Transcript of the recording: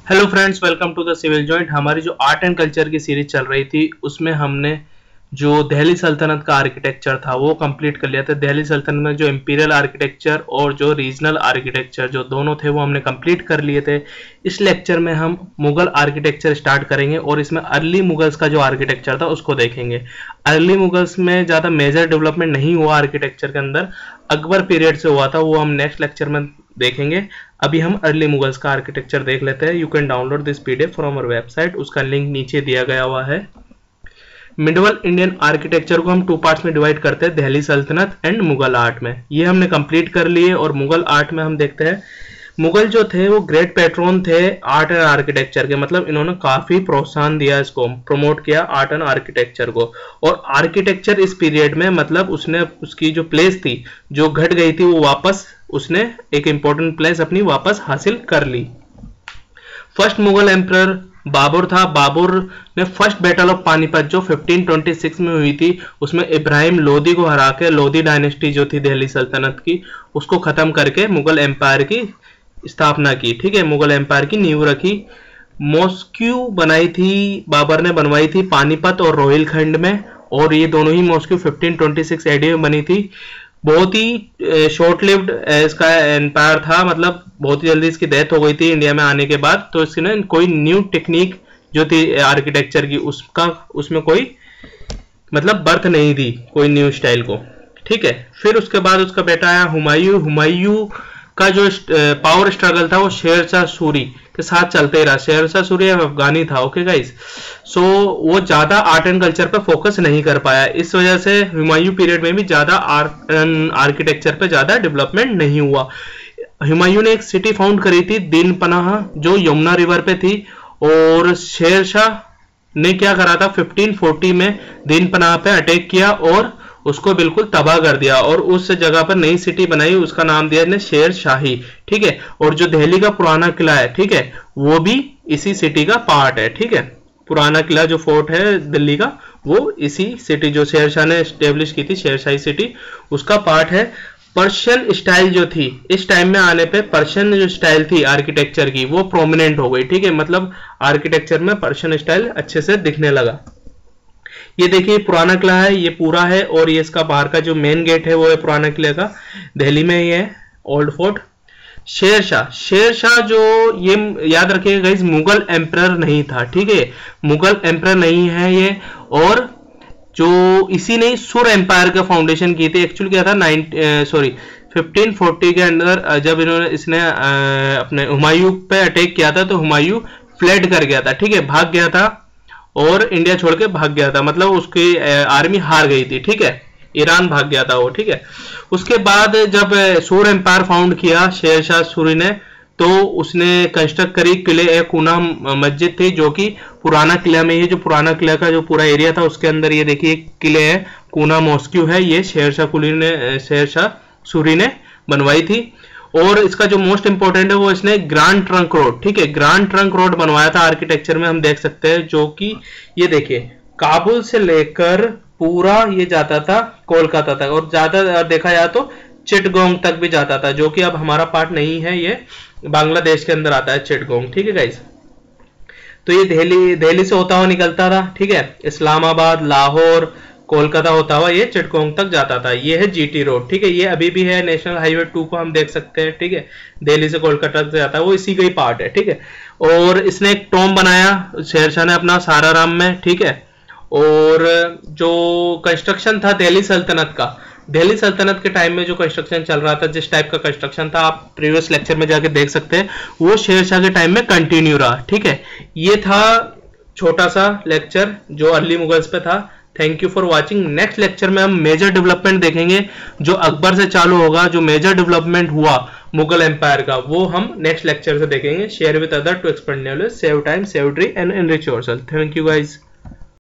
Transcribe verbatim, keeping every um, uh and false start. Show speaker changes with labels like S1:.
S1: Hello friends, welcome to the civil joint. हमारी जो art and culture की series चल रही थी उसमें हमने जो दिल्ली सल्तनत का आर्किटेक्चर था वो कंप्लीट कर लिया था। दिल्ली सल्तनत में जो इंपीरियल आर्किटेक्चर और जो रीजनल आर्किटेक्चर जो दोनों थे वो हमने कंप्लीट कर लिए थे। इस लेक्चर में हम मुगल आर्किटेक्चर स्टार्ट करेंगे और इसमें अर्ली मुगल्स का जो आर्किटेक्चर था उसको देखेंगे। अर्ली मुगल्स में ज़्यादा मेजर डेवलपमेंट नहीं हुआ आर्किटेक्चर के अंदर, अकबर पीरियड से हुआ था, वो हम नेक्स्ट लेक्चर में देखेंगे। अभी हम अर्ली मुगल्स का आर्किटेक्चर देख लेते हैं। You can download this PDF from our website, उसका लिंक नीचे दिया गया हुआ है। मिडवल इंडियन आर्किटेक्चर को हम टू पार्ट्स में डिवाइड करते हैं, दिल्ली सल्तनत एंड मुगल आर्ट में। ये हमने कंप्लीट कर लिए और मुगल आर्ट में हम देखते हैं मुगल जो थे वो ग्रेट पैट्रोन थे आर्ट एंड आर्किटेक्चर के, मतलब इन्होंने काफी प्रोत्साहन दिया, इसको प्रमोट किया आर्ट एंड आर्किटेक्चर को। और आर्किटेक्चर इस पीरियड में मतलब उसने उसकी जो प्लेस थी जो घट गई थी वो वापस उसने एक इंपॉर्टेंट प्लेस अपनी वापस हासिल कर ली। फर्स्ट मुगल एम्परर बाबर था। बाबर ने फर्स्ट बैटल ऑफ पानीपत जो फिफ्टीन ट्वेंटी सिक्स में हुई थी उसमें इब्राहिम लोदी को हरा के लोदी डायनेस्टी जो थी दिल्ली सल्तनत की उसको खत्म करके मुगल एम्पायर की स्थापना की। ठीक है, मुगल एम्पायर की नींव रखी। मॉस्क्यू बनाई थी, बाबर ने बनवाई थी पानीपत और रोहिलखंड में, और ये दोनों ही mosque fifteen twenty six AD में बनी थी। बहुत ही शॉर्ट लिव्ड इसका एम्पायर था, मतलब बहुत ही जल्दी इसकी डेथ हो गई थी इंडिया में आने के बाद। तो इसने कोई न्यू टेक्निक जो थी आर्किटेक्चर की उसका उसमें कोई मतलब बर्थ नहीं दी कोई न्यू स्टाइल को। ठीक है, फिर उसके बाद उसका बेटा आया हुमायूं। हुमायूं का जो पावर स्ट्रगल था वो शेरशाह सूरी के साथ चलते रहा। शेरशाह सूरी अफगानी था। ओके गाइस, सो वो ज्यादा आर्ट एंड कल्चर पर फोकस नहीं कर पाया, इस वजह से हुमायूं पीरियड में भी ज्यादा आर्ट एंड आर्किटेक्चर पे ज्यादा डेवलपमेंट नहीं हुआ। हुमायूं ने एक सिटी फाउंड करी थी दीन पनाह जो यमुना रिवर पे थी, और शेरशाह ने क्या करा था फिफ्टीन फोर्टी में दीन पनाह पे अटैक किया और उसको बिल्कुल तबाह कर दिया और उस जगह पर नई सिटी बनाई, उसका नाम दिया इसने शेर शाही। ठीक है, और जो दिल्ली का पुराना किला है, ठीक है, वो भी इसी सिटी का पार्ट है। ठीक है, पुराना किला जो फोर्ट है दिल्ली का वो इसी सिटी जो शेरशाह ने एस्टेब्लिश की थी शेरशाही सिटी उसका पार्ट है। पर्शियन स्टाइल जो थी इस टाइम में आने पे पर्शियन जो स्टाइल थी आर्किटेक्चर की वो प्रोमिनेंट हो गई। ठीक है, मतलब आर्किटेक्चर में पर्शियन स्टाइल अच्छे से दिखने लगा। ये देखिए पुराना किला है, ये पूरा है, और ये इसका बाहर का जो मेन गेट है वो है पुराना किले का, दिल्ली में ही है ओल्ड फोर्ट। शेरशाह शेरशाह जो ये याद रखिएगा गाइस मुगल एम्परर नहीं था। ठीक है, मुगल एम्परर नहीं है ये, और जो इसी ने सुर एम्पायर का फाउंडेशन की थी। एक्चुअली क्या था नाइन सॉरी फिफ्टीन फोर्टी के अंदर जब इन्होंने इसने अपने हुमायूं पे अटैक किया था तो हुमायूं फ्लड कर गया था। ठीक है, भाग गया था और इंडिया छोड़ के भाग गया था, मतलब उसकी आर्मी हार गई थी। ठीक है, ईरान भाग गया था वो। ठीक है, उसके बाद जब सूर एम्पायर फाउंड किया शेरशाह सूरी ने तो उसने कंस्ट्रक्ट करी किले, एक कूना मस्जिद थी जो कि पुराना किला में, ये जो पुराना किला का जो पूरा एरिया था उसके अंदर ये देखिए किले है, कूना मॉस्क्यू है, ये शेरशाह कुली ने शेरशाह सूरी ने बनवाई थी। और इसका जो मोस्ट इंपॉर्टेंट है वो इसने ग्रांड ट्रंक रोड, ठीक है, ग्रांड ट्रंक रोड बनवाया था आर्किटेक्चर में, हम देख सकते हैं, जो कि ये देखिए काबुल से लेकर पूरा ये जाता था कोलकाता तक, और ज्यादा देखा जाए तो चिटगोंग तक भी जाता था, जो कि अब हमारा पार्ट नहीं है, ये बांग्लादेश के अंदर आता है चिटगोंग। ठीक है गाइस, तो ये दिल्ली दिल्ली से होता हुआ निकलता था। ठीक है, इस्लामाबाद, लाहौर, कोलकाता होता हुआ ये चिटगोंग तक जाता था। ये है जीटी रोड। ठीक है, ये अभी भी है, नेशनल हाईवे टू को हम देख सकते हैं। ठीक है, दिल्ली से कोलकाता तक जाता है, वो इसी का ही पार्ट है। ठीक है, और इसने एक टॉम बनाया शेरशाह ने अपना साराराम में। ठीक है, और जो कंस्ट्रक्शन था दिल्ली सल्तनत का, दिल्ली सल्तनत के टाइम में जो कंस्ट्रक्शन चल रहा था, जिस टाइप का कंस्ट्रक्शन था आप प्रीवियस लेक्चर में जाके देख सकते हैं, वो शेरशाह के टाइम में कंटिन्यू रहा। ठीक है, ये था छोटा सा लेक्चर जो अर्ली मुगल्स पे था। Thank you for watching. Next lecture में हम मेजर डेवलपमेंट देखेंगे जो अकबर से चालू होगा, जो मेजर डेवलपमेंट हुआ मुगल एम्पायर का वो हम नेक्स्ट लेक्चर से देखेंगे। Share with other to expand knowledge, save time, save tree and enrich yourself. Thank you guys.